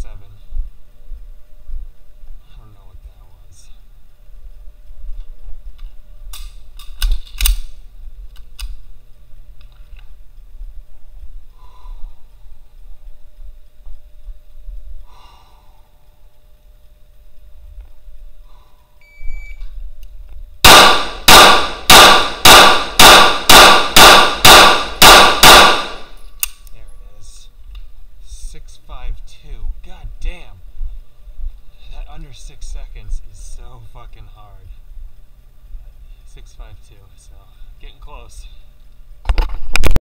I don't know what that was. There it is. 652. God damn. That under 6 seconds is so fucking hard. 652, so getting close.